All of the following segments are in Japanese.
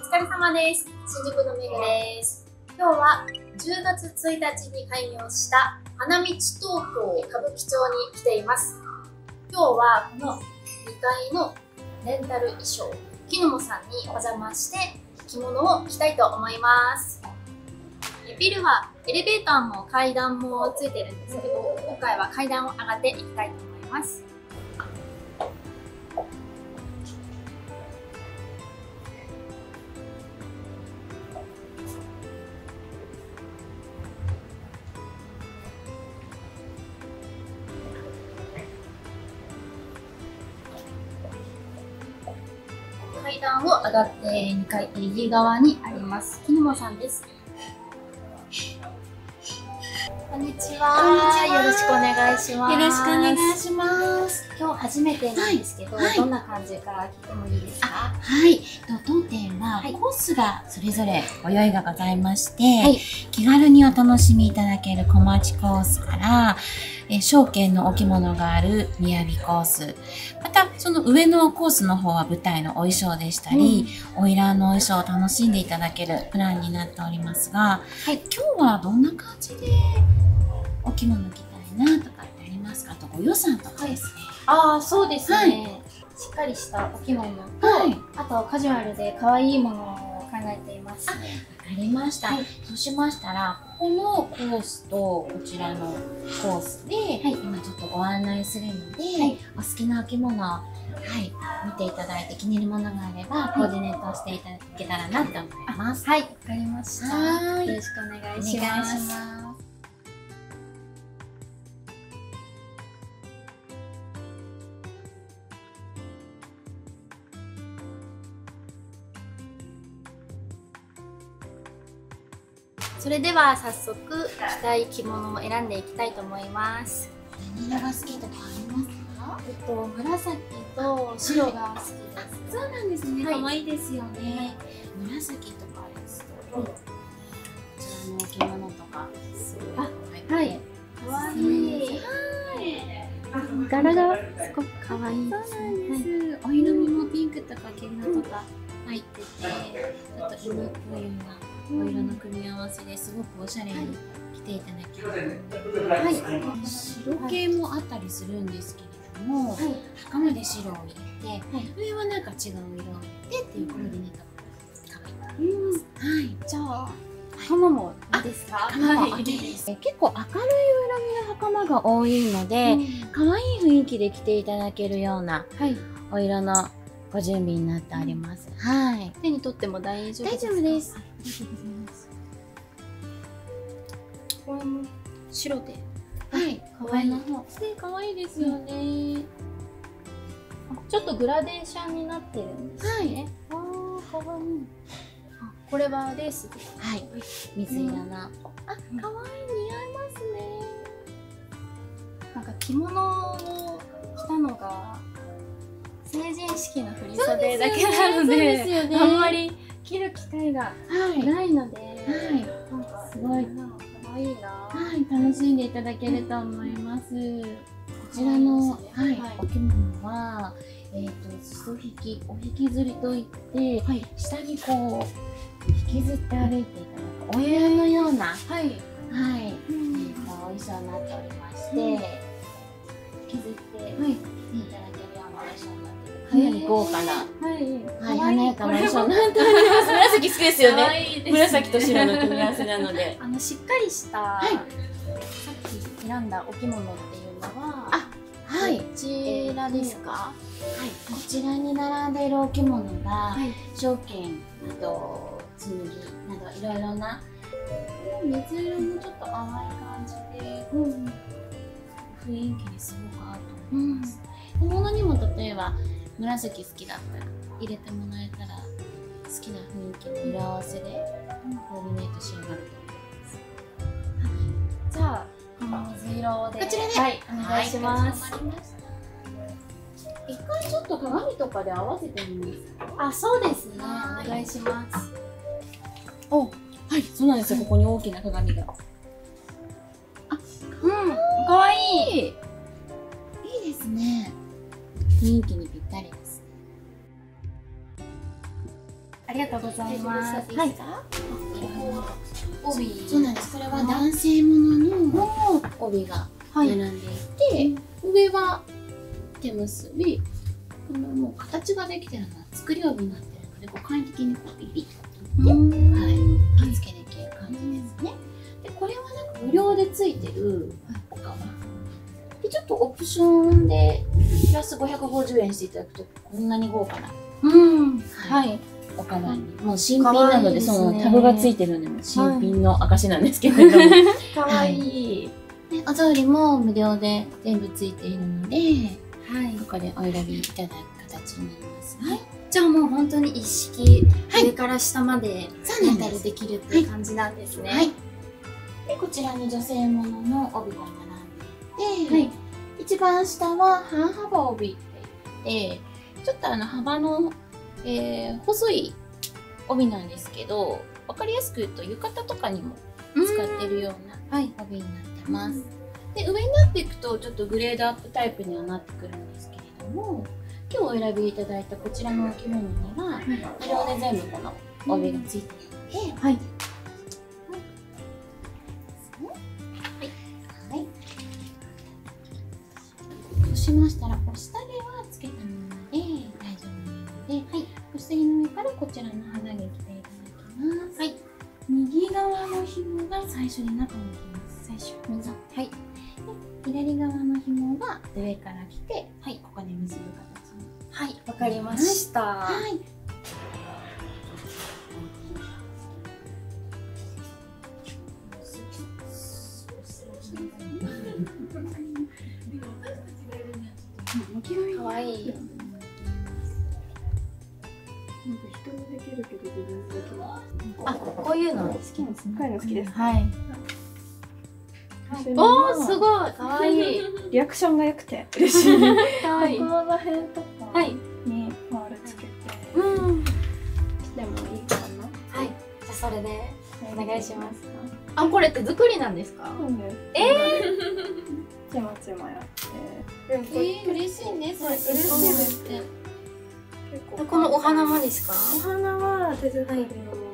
疲れ様です。新宿のめぐです。今日は10月1日に開業した花道東京歌舞伎町に来ています。今日はこの2階のレンタル衣装きぬもさんにお邪魔して着物を着たいと思います。ビルはエレベーターも階段もついてるんですけど、今回は階段を上がっていきたいと思います。階段を上がって2階右側にありますきぬもさんです。こんにちは。よろしくお願いします。 よろしくお願いします。 今日初めてなんですけど、どんな感じから聞いてもいいですか？ はい、当店はコースがそれぞれご用意がございまして、気軽にお楽しみいただける小町コースから、証券のお着物がある雅コース、またその上のコースの方は舞台のお衣装でしたり、花魁のお衣装を楽しんでいただけるプランになっておりますが、今日はどんな感じでお着物着たいなとかってありますか？とご予算とかですね。 そうですね。しっかりしたお着物と、あとカジュアルで可愛いものを考えています。 わかりました。そうしましたら、ここのコースとこちらのコースで、今ちょっとご案内するので、お好きなお着物を見ていただいて気に入るものがあれば、コーディネートしていただけたらなと思います。 わかりました。よろしくお願いします。それでは早速着たい着物を選んでいきたいと思います。 何色が好きとかありますか？ 紫と白が好きです。 そうなんですね。可愛いですよね。紫とかですと、こちらのお着物とかすごい可愛い。 可愛い。柄がすごく可愛いです。 そうなんです。お色味もピンクとか黄色とか入ってて、ちょっと犬っぽいようなお色の組み合わせですごくおしゃれに着ていただける。白系もあったりするんですけれども、袴で白を入れて、上はなんか違う色を入れてっていうコーディネートが可愛いと思います。 じゃあ袴もいいですか？ 袴もいいです。結構明るい色味の袴が多いので、可愛い雰囲気で着ていただけるようなお色のご準備になっております。 手に取っても大丈夫ですか？ 大丈夫です。 ありがとうございます。これも白で、可愛い。 可愛いですよね。 ちょっとグラデーションになってるんですね。可愛い。これはレースですか？ 水色の。可愛い、似合いますね。 なんか着物を着たのが成人式の振り袖だけなので、あんまり着る機会がないので、なんかすごい可愛いな。 楽しんでいただけると思います。こちらのお着物は、裾引き、お引きずりといって、下にこう引きずって歩いていただくお湯のような、お衣装になっておりまして、引きずっていただけるようなお衣装になっていて、かなり豪華な、華やかな衣装になっております。紫好きですよね。紫と白の組み合わせなので、 しっかりした、さっき選んだお着物っていうのはこちらですか？ こちらに並んでいるお着物が、証券、あと紬などいろいろな、水色もちょっと淡い感じで、雰囲気にすごく合うと思います。小物にも例えば紫好きだったら入れてもらえたら、好きな雰囲気の色合わせでコーディネート仕上がると思います。 じゃあこの水色でこちらでお願いします。 一回ちょっと鏡とかで合わせてみます。 そうですね。お願いします。 そうなんですよ。ここに大きな鏡が。 可愛い。 いいですね。雰囲気にぴったりです。 ありがとうござざいます。 はい。帯。 そうなんです。これは男性ものの帯が並んでいて、上は手結び、このもう形ができてるのは作り帯になってるので、こう簡易的にこうビビッと取って、はい、着付けできる感じですね。で、これはなんか無料でついてるお革。で、ちょっとオプションでプラス550円していただくと、こんなに豪華な。はい。おカバンに。もう新品なので、そのタグがついてるので、も新品の証なんですけれども。 かわいい。 お草履も無料で全部ついているので、ここでお選びいただく形になりますね。 じゃあもう本当に一式、上から下までレンタルできるっていう感じなんですね。はい。 で、こちらに女性ものの帯が並んでいて、一番下は半幅帯って言って、ちょっと幅の細い帯なんですけど、分かりやすく言うと浴衣とかにも使ってるような帯になってます。で、上になっていくとちょっとグレードアップタイプにはなってくるんですけれども、今日お選びいただいたこちらのお着物には無料で全部この帯がついているので、そうしましたら、お下着はつけたままで大丈夫なので、お下着の上からこちらの肌着着ていただきます。右側の紐が最初に中に来ます。最初。で、左側の紐が上から来て、ここで結ぶ形に。 はい、わかりました。かわいい。 人にできるけど自分でできない。 あ、こういうの好きですね。 こういうの好きです。 はい。おー、すごい、かわいい。 リアクションが良くて嬉しい。 かわいい。 この辺とかにパールつけてしてもいいかな。 はい。じゃあそれでお願いします。あ、これって作りなんですか？ そうです。ちまちまやって。 嬉しいね。それ嬉しいですね。結構このお花もですか？ お花は手作りのもの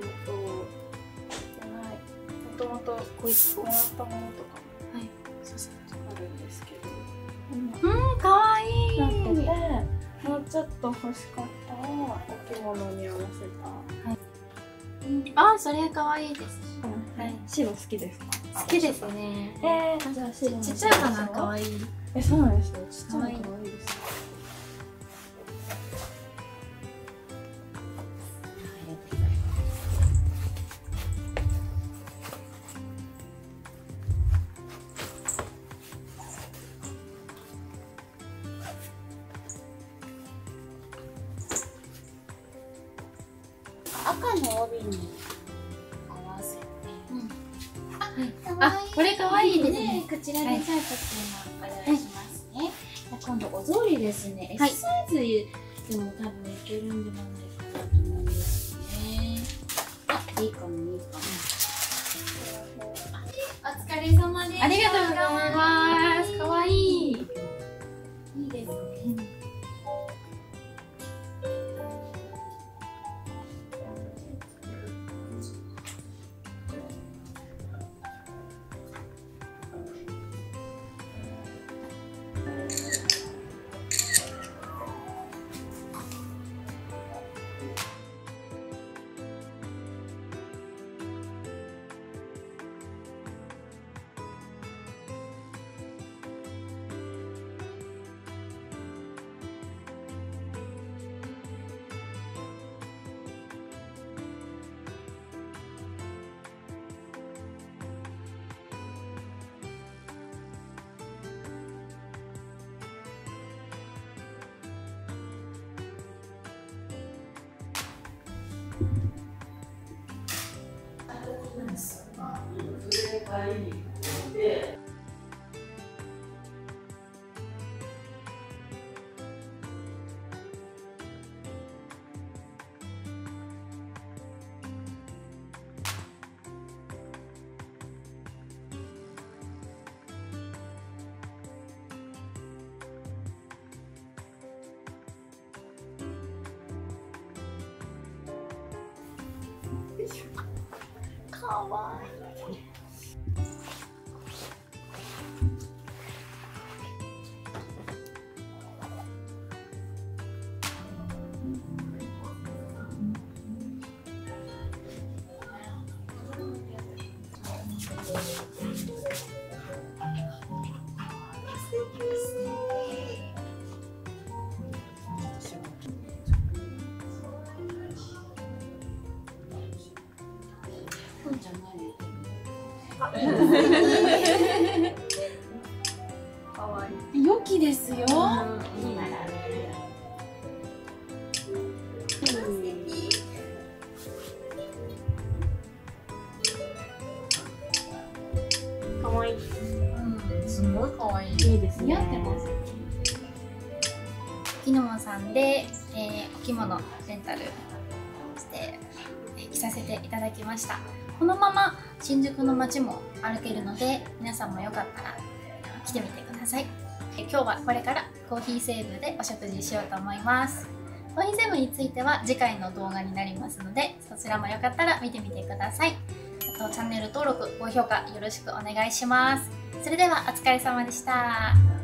と、もともともらったものとかもあるんですけど、 かわいい。 なってて、もうちょっと欲しかったらお着物に合わせた。 あ、それかわいいです。 白好きですか？ 好きですね。 じゃあ白ちっちゃい花かわいい。 そうなんですよ。ちっちゃいのかわいいです。 赤の帯に合わせて、 あ、これかわいいですね。 こちらでタイプっていうのをお願いしますね。今度お草履ですね。S サイズでも多分いけるんじゃないかなと思うんですね。あ、いいかもいいかも。お疲れ様です。 ありがとうございます。かわいい。 いいですね。 かわいい。 かわいい。 良きですよ。 かわいい。 すごい可愛い。 いいですね。 似合ってます。 きのもさんで、お着物レンタルして、着させていただきました。このまま新宿の街も歩けるので、皆さんもよかったら来てみてください。今日はこれからコーヒーセーブでお食事しようと思います。コーヒーセーブについては次回の動画になりますので、そちらもよかったら見てみてください。あとチャンネル登録、高評価よろしくお願いします。それではお疲れ様でした。